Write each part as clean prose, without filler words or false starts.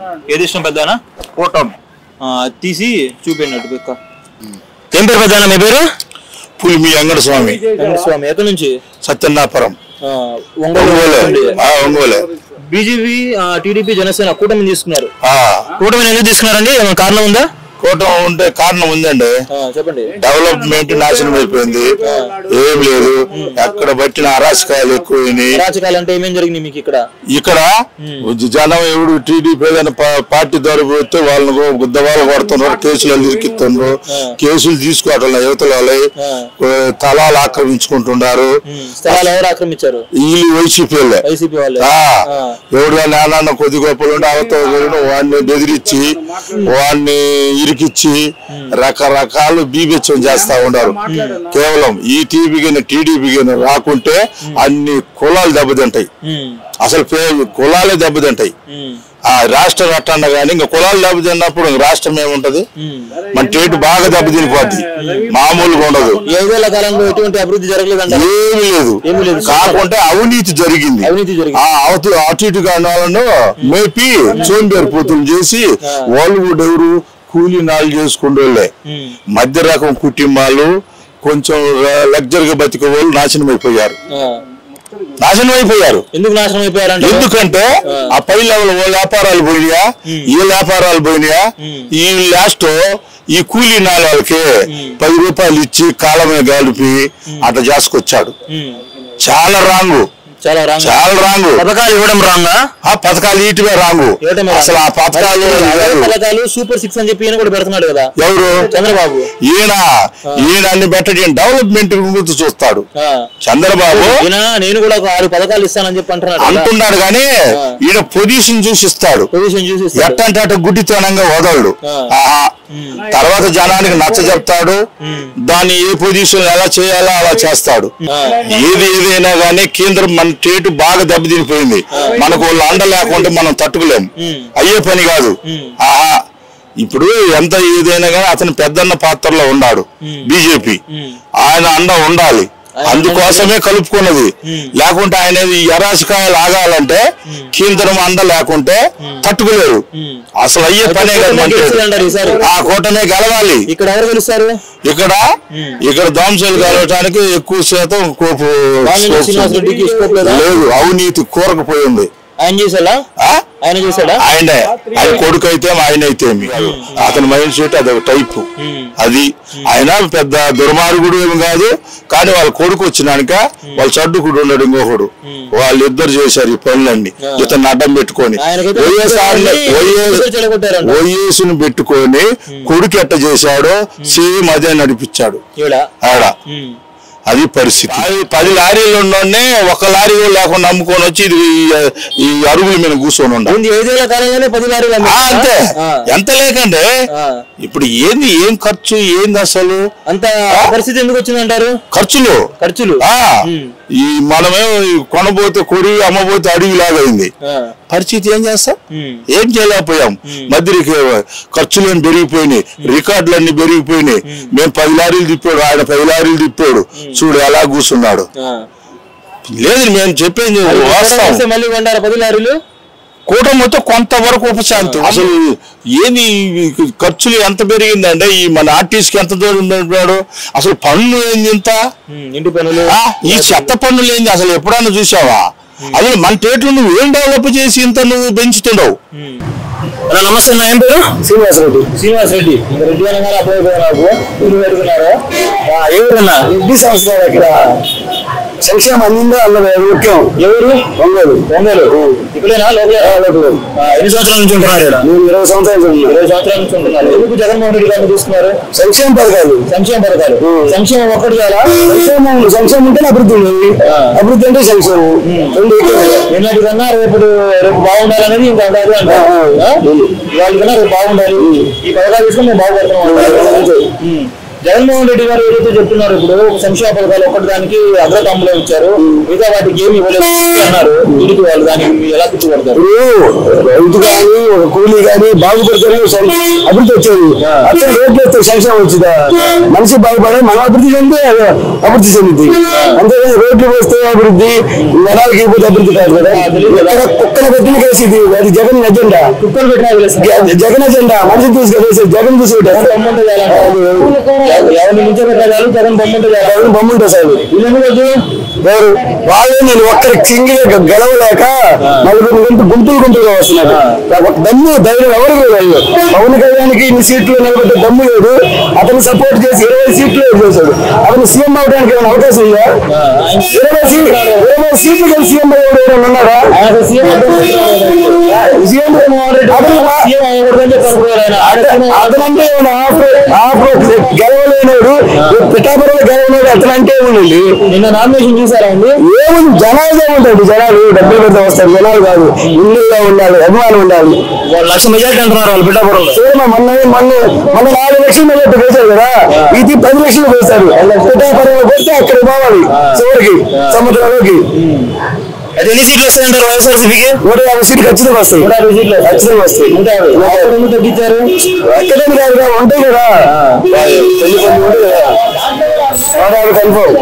ఏది ఇష్టం పెద్దనా? కూటమి. తీసి చూపించండి పిక్క. ఏం పేరు పెద్దనా మీ పేరు? పులిమి వెంకటస్వామి. వెంకటస్వామి ఎక్కడి నుంచి? సత్యనాపురం. ఒంగోలు. బీజేపీ టీడీపీ జనసేన కూటమి తీసుకున్నారు. కూటమి ఎందుకు తీసుకున్నారండి? ఏమైనా కారణం ఉందా? కూటమి ఉంటే కారణం ఉందండి. చెప్పండి. డెవలప్మెంట్ నాశనం అయిపోయింది, ఏం లేదు. ఎక్కడ బట్టిన అరాచకాలు ఎక్కువైనాయి. అరాచకాలు అంటే ఏమేం జరిగింది మీకు ఇక్కడ? ఇక్కడ జనం ఎవడు టీడీపీ ఏదైనా పార్టీ ద్వారా పోతే వాళ్ళని గుద్దవాళ్ళు కొడుతున్నారు, కేసులు ఇరికిస్తున్నారు. కేసులు తీసుకోవటం యువతల స్థలాలు ఆక్రమించుకుంటున్నారు. ఎవరు ఆక్రమించారు? వీళ్ళు వైసీపీ వాళ్ళే. ఎవడు నాన్న కొద్ది గొప్పలు ఉంటే అవతల వాడిని బెదిరించి వాడిని ఇరికిచ్చి రకరకాలు బీభత్సం చేస్తా ఉన్నారు. కేవలం ఈ టీడీపీ రాకుంటే అన్ని కులాలు దెబ్బతింటాయి. అసలు కులాలే దెబ్బతింటాయి. ఆ రాష్ట్రం అట్టండ గానీ ఇంకా కులాలు దెబ్బతిన్నప్పుడు రాష్ట్రం ఏముంటది? మన స్టేట్ బాగా దెబ్బతినిపోద్ది, మామూలుగా ఉండదు. 5 ఏళ్ల కాలంలో ఎటువంటి అభివృద్ధి జరగలేదు, ఏమీ లేదు. కాకుంటే అవినీతి జరిగింది. అటు ఇటు కాని మేపి సోంబేరు పూతులు చేసి వాళ్ళు కూడా ఎవరు కూలీ నాలు చేసుకుంటే మధ్య రకం కుటుంబాలు కొంచెం లగ్జరీగా బతికే వాళ్ళు నాశనం అయిపోయారు. ఎందుకు నాశనం అయిపోయారు? ఎందుకంటే ఆ పై లెవెల్ వ్యాపారాలు పోయినాయా, ఈ వ్యాపారాలు పోయినాయా. ఈ లాస్ట్ ఈ కూలీ నాళాలకి 10 రూపాయలు ఇచ్చి కాలమే గాలిపి అట్లా చేసుకొచ్చాడు. చాలా రాంగు. పథకాలు ఇవ్వడం రాంగా? ఆ పథకాలు ఇటువే రాంగు. అసలు ఆ పథకాలు సూపర్ 6 అని చెప్పి ఈయన కూడా పెడుతున్నాడు కదా. ఎవరు? చంద్రబాబు. ఈయన అన్ని పెట్టడం డెవలప్మెంట్ గురించి చూస్తాడు చంద్రబాబు. నేను కూడా 6 పథకాలు ఇస్తానని చెప్పి అంటున్నాడు కానీ ఈయన పొజిషన్ చూసి ఇస్తాడు. ఎట్టంటే అటు గుడ్డితనంగా వదలడు. తర్వాత జనానికి నచ్చ చెప్తాడు. దాన్ని ఏ పొజిషన్ ఎలా చేయాలో అలా చేస్తాడు. ఏదైనా గానీ కేంద్రం మన స్టేట్ బాగా దెబ్బతినిపోయింది. మనకు వాళ్ళు అండ లేకుంటే మనం తట్టుకోలేము, అయ్యే పని కాదు. ఇప్పుడు ఎంత ఏదైనా కానీ అతను పెద్దన్న పాత్రలో ఉన్నాడు బీజేపీ. ఆయన అండ ఉండాలి, అందుకోసమే కలుపుకున్నది. లేకుంటే ఆయన ఈ అరాచకాయలు ఆగాలంటే కేంద్రం అండ లేకుంటే తట్టుకోలేరు. అసలు అయ్యే పనే కదా. ఆ కూటమే గెలవాలి. ఇక్కడ ఎవరు గెలుస్తారు? ఇక్కడ దోమశలు గెలవటానికి ఎక్కువ శాతం లేదు. అవినీతి కూరకపోయింది. ఆయన చేశాడా? ఆయన కొడుకు అయితే ఆయన అయితే అతని మైండ్ సెట్ అదొక టైపు. అది ఆయన పెద్ద దుర్మార్గుడు ఏమి కాదు, కానీ వాళ్ళ కొడుకు వచ్చినాక వాళ్ళ చడ్డుకుడు ఉన్నాడు ఇంకొకడు. వాళ్ళిద్దరు చేశారు ఈ పనులన్నీ ఇతన్ని అడ్డం పెట్టుకొని. వైఎస్ను పెట్టుకొని కొడుకు ఎట్ట చేశాడో సేమ్ అదే నడిపించాడు ఆడ. అది పరిస్థితి. 10 లారీలు ఉన్నోనే 1 లారీ లేకుండా నమ్ముకొని వచ్చి ఈ అరుగుల మీద కూర్చొని ఉండాలి. 5 ఏళ్ల కాలంలోనే 10 లారీలు. అంతే. ఎంత లేకంటే ఇప్పుడు ఏం ఖర్చు ఏంది అసలు? అంత పరిస్థితి ఎందుకు వచ్చిందంటారు? ఖర్చులు ఈ మనమే కొనబోతే కొరి అమ్మబోతే అడవి లాగైంది పరిస్థితి. ఏం చేస్తాం? ఏం చేయలేకపోయాం. మధ్య ఖర్చులన్నీ పెరిగిపోయినాయి, రికార్డులన్నీ పెరిగిపోయినాయి. మేము 10 లారీలు తిప్పాడు, ఆయన 10 లారీలు తిప్పాడు. చూడు ఎలా కూర్చున్నాడు. లేదు మేము చెప్పేది మళ్ళీ 10 లారీలు కూటమి మొత్తం కొంతవరకు ఉపశాంతి. అసలు ఏంది ఖర్చులు ఎంత పెరిగిందంటే ఈ మన ఆర్టీసీకి ఎంత దూరం పెట్టాడు. అసలు పన్ను ఏంది ఇంత? ఇంటి పన్నులు, ఈ చెత్త పన్నులు ఏంది అసలు ఎప్పుడన్నా చూసావా? అసలు మన స్టేట్లో నువ్వు ఏం డెవలప్ చేసి ఇంత నువ్వు పెంచుతున్నావు? నమస్తే, నా ఏం పేరు? శ్రీనివాసరెడ్డి. రెడ్డి అనగానే అబ్బాయి నాకు పెడుతున్నారు. ఎవరన్నా రెడ్డి సంవత్సరాలు ఇక్కడ సంక్షేమం అందిందో అన్నది ముఖ్యం. ఎవరు? ఒంగోలు. ఇక్కడేనా? లోకల్. ఎన్ని సంవత్సరాల నుంచి ఉంటున్నారు? నేను 20 సంవత్సరాల నుంచి ఉంటున్నారు. ఎందుకు జగన్మోహన్ రెడ్డి గారిని తీసుకున్నారు? సంక్షేమ పథకాలు. సంక్షేమం ఒక్కటి చాలా. సంక్షేమం ఉంటే అభివృద్ధి ఉంది, అభివృద్ధి అంటే సంక్షేమం. నిన్నటికన్నా రేపు బాగుండాలనేది ఇంకా అంటారు. వాళ్ళకన్నా రేపు బాగుండాలి, ఈ పథకాలు తీసుకుని మేము బాగుపడుతున్నాం. జగన్మోహన్ రెడ్డి గారు ఏదైతే చెప్తున్నారు ఇప్పుడు సంక్షేమ పథకాలు ఒకటి దానికి అగ్రతాంబూలం ఇచ్చారు, మిగతా వాటికి ఏమి ఇవ్వలేదు అన్నారు. టీడీపీ వాళ్ళు దానికి ఎలా కూర్చోబడతారు? రైతు కానీ ఒక కూలీ కానీ బాగుపడతారు, అభివృద్ధి వచ్చేది. అట్లా రోడ్లు వస్తే సంక్షేమం వచ్చిందా? మనిషి బాగుపడే మనం అభివృద్ధి చెందితే అభివృద్ధి చెందింది. అంతేగాని రోడ్లు వస్తే అభివృద్ధి, నరాలకి పోతే అభివృద్ధి కాదు కదా. కుక్కలు పెట్టిన కేసు ఇది, అది జగన్ అజెండా. కుక్కలు పెట్టిన జగన్ అజెండా, మనిషి తీసుకెళ్ళేసి జగన్ తీసుకుంటారు. ఎవరిని నుంచో పెట్టారు, జగన్ బొమ్మంటే సార్ ఎవరు వాళ్ళే నేను ఒక్కరి సింగిల్ గెలవలేక నలుగురు గుంపులుగా వస్తున్నారు. దమ్ము ధైర్యం ఎవరికి లేదు. పవన్ కళ్యాణ్కి ఇన్ని సీట్లు నిలబెట్టే దమ్ము లేదు. అతను సపోర్ట్ చేసి 20 సీట్లు చేశాడు. అతను సీఎం అవడానికి ఏమైనా అవకాశం ఉందా? 20 సీట్లు కలిసి సీఎం ఎవరైనా ఉన్నారా? అతనంటే గెలవలేనాడు, పిఠాపురంలో గెలవలేడు, అతనంటే ఏముందండి. నిన్న నామినేషన్ చూసారా అండి? ఏముంది, జనాలుగా ఉంటాడు. జనాలు 70 పెద్ద వస్తారు, జనాలు కాదు, ఇల్లుగా ఉండాలి, అభిమానం ఉండాలి. 1 లక్ష మెజార్టీ అంటున్నారు వాళ్ళు పిఠాపురంలో. మొన్న 4 లక్షలు మెజార్టీ వేశారు కదా, ఇది 10 లక్షలు వేశారు. పిఠాపురంలో పోతే అక్కడ పోవాలి చివరికి సముద్రంలోకి. అయితే ఎన్ని సీట్లు వస్తాయంటారు వైఎస్ఆర్సీపీకి? 150 సీట్లు ఖచ్చితంగా వస్తాయి. 150 సీట్లు ఖచ్చితంగా వస్తాయి. 150 తగ్గించారు. ఎక్కడేమి కాదు కదా, ఉంటాయి కదా, 150 కన్ఫర్మ్.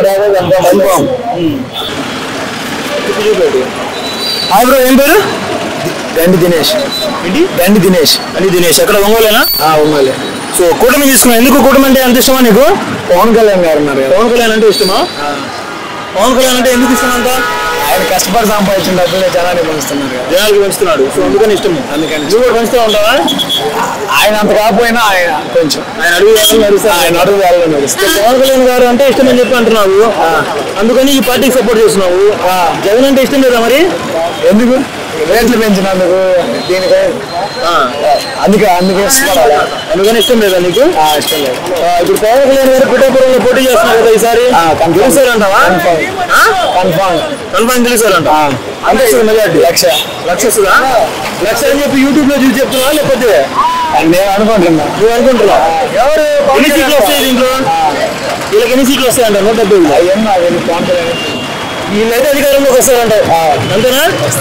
హాయ్ బ్రో, ఏం పేరు? గండి దినేష్. ఏంటి? గండి దినేష్. అని దినేష్. ఎక్కడ ఒంగోలేనా? ఉండాలి. సో కూటమి తీసుకున్నా. ఎందుకు కూటమి అంటే అంత ఇష్టమా నీకు? పవన్ కళ్యాణ్ గారు ఉన్నారు. పవన్ కళ్యాణ్ అంటే ఇష్టమా? పవన్ కళ్యాణ్ అంటే ఎందుకు ఇష్టం అంత? ఆయన కష్టపడి సంపాదించిన డబ్బులే జనాన్ని పంచుతున్నారు కదా, జనాలకి పంచుతున్నాడు. సో అందుకని ఇష్టము. అందుకని నువ్వు కూడా పంచుతూ ఉంటావా? ఆయన అంత కాకపోయినా ఆయన కొంచెం ఆయన అడుగు నడుస్తా. ఆయన అడుగు వేళలో నడుస్తాడు. పవన్ కళ్యాణ్ గారు అంటే ఇష్టం అని చెప్పి అంటున్నావు, అందుకని ఈ పార్టీకి సపోర్ట్ చేస్తున్నావు. జగన్ అంటే ఇష్టం లేదా మరి? ఎందుకు? రేట్లు పెంచినందుకు, దీనికి అందుకే ఇష్టపడాలి. అందుకని ఇష్టం లేదా నీకు? ఇష్టం లేదు. ఇప్పుడు పవన్ కళ్యాణ్ గారు పిఠాపురంలో పోటీ చేస్తున్నారు కదా ఈసారి, గెలుస్తారంటావా? కన్ఫర్మ్ గెలుస్తారంట. అంటే మెజార్టీ లక్ష అని చెప్పి యూట్యూబ్ లో చూసి చెప్తున్నా లేకపోతే నేను అనుకుంటున్నా? నువ్వు అనుకుంటున్నావు? ఎవరు ఎన్ని సీట్లు వస్తాయి దీంట్లో? వీళ్ళకి ఎన్ని సీట్లు వస్తాయంట? 170. వీళ్ళైతే అధికారంలోకి వస్తారంట. అంతేనా?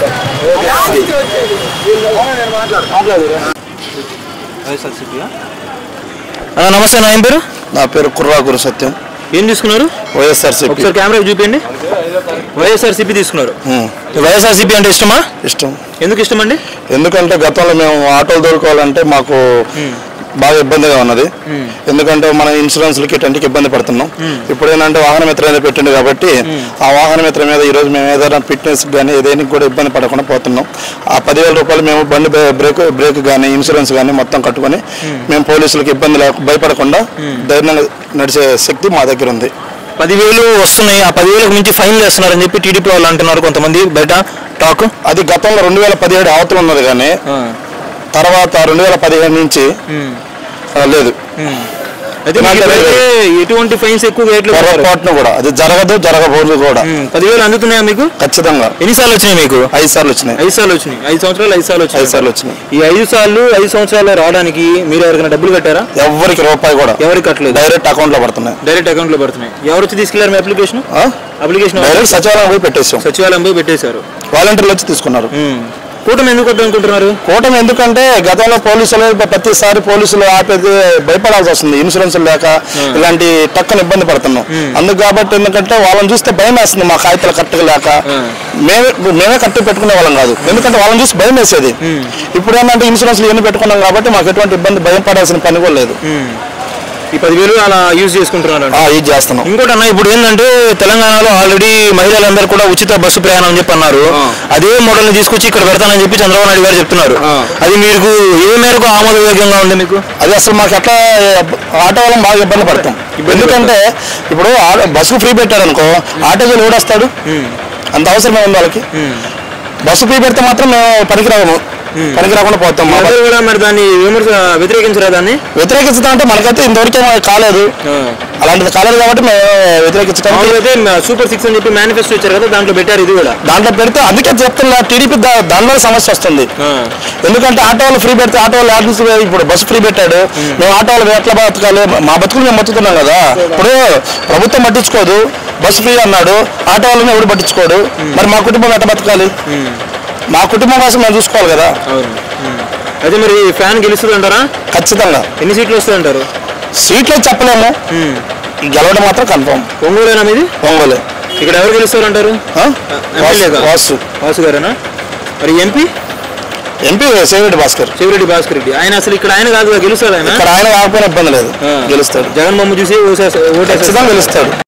నమస్తే, నా ఏం పేరు? నా పేరు కుర్రాకురు సత్యం. ఏం తీసుకున్నారు? వైఎస్ఆర్సీపీ. ఒకసారి కెమెరా చూపించండి. వైఎస్ఆర్సీపీ తీసుకున్నారు. వైఎస్ఆర్సీపీ అంటే ఇష్టమా? ఇష్టం. ఎందుకు ఇష్టం అండి? ఎందుకంటే గతంలో మేము ఆటోలు దొరకాలంటే మాకు బాగా ఇబ్బందిగా ఉన్నది. ఎందుకంటే మన ఇన్సూరెన్స్లకి ఇట్లాంటికి ఇబ్బంది పడుతున్నాం. ఇప్పుడు ఏంటంటే వాహన మిత్ర అనేది పెట్టింది కాబట్టి ఆ వాహన మిత్ర మీద ఈరోజు మేము ఏదైనా ఫిట్నెస్ కానీ ఏదైనా కూడా ఇబ్బంది పడకుండా పోతున్నాం. ఆ 10,000 రూపాయలు మేము బండి బ్రేక్ కానీ ఇన్సూరెన్స్ కానీ మొత్తం కట్టుకొని మేము పోలీసులకు ఇబ్బంది భయపడకుండా ధైర్యంగా నడిచే శక్తి మా దగ్గర ఉంది. 10,000 వస్తున్నాయి, ఆ 10,000కు మించి ఫైన్ వేస్తున్నారని చెప్పి టీడీపీ వాళ్ళు అంటున్నారు కొంతమంది బయట టాక్. అది గతంలో 2017 అవతల ఉన్నది కానీ తర్వాత 2015 నుంచి లేదు. ఎటువంటి ఫైన్స్ ఎక్కువ పొరపాటును కూడా అది జరగబోదు కూడా. 10,000 అందుతున్నాయా మీకు? ఖచ్చితంగా. ఎన్నిసార్లు వచ్చినాయి మీకు? 5 సార్లు వచ్చినాయి. 5 సార్లు వచ్చినాయి. 5 సంవత్సరాలు 5 సార్లు వచ్చినాయి. ఈ 5 సంవత్సరాలు రావడానికి మీరు ఎవరికైనా డబ్బులు కట్టారా? ఎవరికి రూపాయి కూడా ఎవరికి కట్టలేదు. డైరెక్ట్ అకౌంట్ లో పడుతున్నాయి. ఎవరు వచ్చి తీసుకెళ్లారు మీ అప్లికేషన్? డైరెక్ట్ సచివాలయం పోయి పెట్టేశారు. వాలంటీర్లు వచ్చి తీసుకున్నారు. కూటమి ఎందుకు వద్దనుకుంటున్నారు? కూటమి ఎందుకంటే గతంలో పోలీసులు ప్రతిసారి పోలీసులు ఆపేది భయపడాల్సి వస్తుంది. ఇన్సూరెన్స్ లేక ఇలాంటి టక్కన ఇబ్బంది పడుతున్నాం. అందుకు కాబట్టి ఎందుకంటే వాళ్ళని చూస్తే భయం వేస్తుంది. మా కాగితాలు కరెక్ట్గా లేక మేమే కరెక్ట్ పెట్టుకునే వాళ్ళం కాదు. ఎందుకంటే వాళ్ళని చూసి భయం వేసేది. ఇప్పుడు ఏంటంటే ఇన్సూరెన్స్లు ఎన్ని పెట్టుకున్నాం కాబట్టి మాకు ఎటువంటి ఇబ్బంది భయం పడాల్సిన పని కూడా లేదు. ఈ 10,000 అలా యూజ్ చేసుకుంటున్నారు. యూజ్ చేస్తున్నాం. ఇంకోటి అన్న, ఇప్పుడు ఏంటంటే తెలంగాణలో ఆల్రెడీ మహిళలందరూ కూడా ఉచిత బస్సు ప్రయాణం అని చెప్పి అన్నారు. అదే మోడల్ ని తీసుకొచ్చి ఇక్కడ పెడతానని చెప్పి చంద్రబాబు నాయుడు గారు చెప్తున్నారు. అది మీకు ఏ మేరకు ఆమోదయోగ్యంగా ఉంది మీకు? అది అసలు మాకు ఎట్లా ఆటో వాళ్ళం బాగా ఇబ్బంది పడతాం. ఎందుకంటే ఇప్పుడు బస్సు ఫ్రీ పెట్టారు అనుకో, ఆటోలు ఓడేస్తాడు. అంత అవసరమే ఉంది వాళ్ళకి. బస్సు ఫ్రీ పెడితే మాత్రం మేము పనికిరాము. పనికి రాకుండా పోతాం. కూడా మరి దాన్ని వ్యతిరేకించరా? దాన్ని వ్యతిరేకించడం అంటే మనకైతే ఇంతవరకు కాలేదు, అలాంటిది కాలేదు కాబట్టి మేము వ్యతిరేకించడం. అయితే సూపర్ 6 అని చెప్పి మేనిఫెస్టో ఇచ్చారు కదా, దాంట్లో పెట్టారు. ఇది కూడా దాంట్లో పెడితే అందుకే చెప్తున్నా టీడీపీ దానిలో సమస్య వస్తుంది. ఎందుకంటే ఆటో వాళ్ళు ఫ్రీ పెడితే ఆటో వాళ్ళు ఇప్పుడు బస్సు ఫ్రీ పెట్టాడు, మేము ఆటో వాళ్ళు ఎట్లా బతకాలి? మా బతుకులు మేము బతుకుతున్నాం కదా. ఇప్పుడు ప్రభుత్వం పట్టించుకోదు, బస్సు ఫ్రీ అన్నాడు, ఆటో వాళ్ళని ఎవరు పట్టించుకోడు, మరి మా కుటుంబం ఎట్లా బతకాలి? మా కుటుంబం కోసం మేము చూసుకోవాలి కదా. అయితే మరి ఫ్యాన్ గెలుస్తుంది అంటారా? ఖచ్చితంగా. ఎన్ని సీట్లు వస్తాయి అంటారు? సీట్లు చెప్పలేము, గెలవడం మాత్రం కన్ఫర్మ్. ఒంగోలేనా మీది? ఒంగోలే. ఇక్కడ ఎవరు గెలుస్తారు అంటారు? వాసు గారేనా? మరి ఎంపీ సేవిరెడ్డి భాస్కర్ రెడ్డి. ఆయన అసలు ఇక్కడ ఆయన కాదు, గెలుస్తాడు. ఆయన ఇక్కడ ఆయన కాకపోయినా ఇబ్బంది లేదు, గెలుస్తాడు. జగన్ బొమ్మ చూసి ఖచ్చితంగా గెలుస్తాడు.